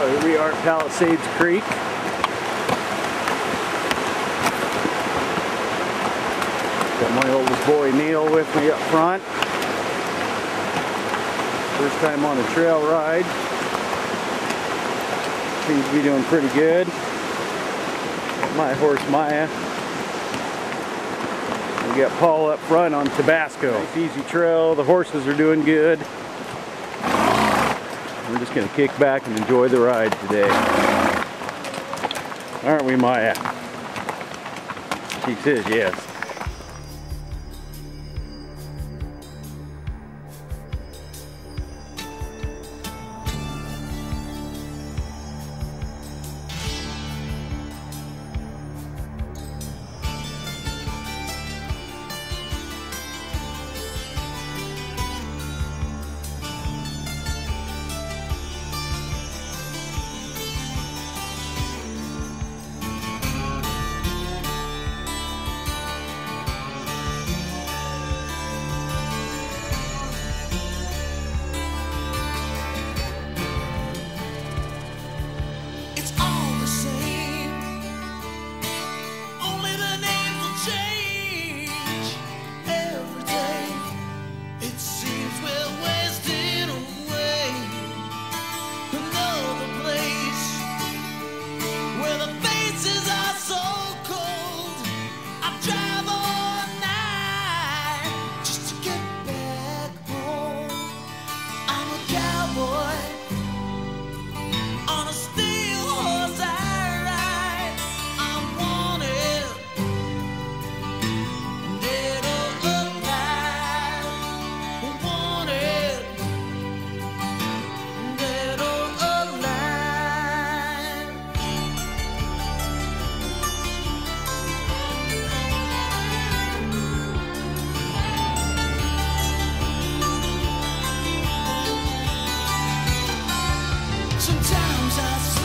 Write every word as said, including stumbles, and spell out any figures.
here we are at Palisades Creek. Got my oldest boy Neil with me up front. First time on a trail ride. Seems to be doing pretty good. My horse Maya. We got Paul up front on Tabasco. Nice easy trail. The horses are doing good. We're just going to kick back and enjoy the ride today. Aren't we, Maya? She says yes. Sometimes I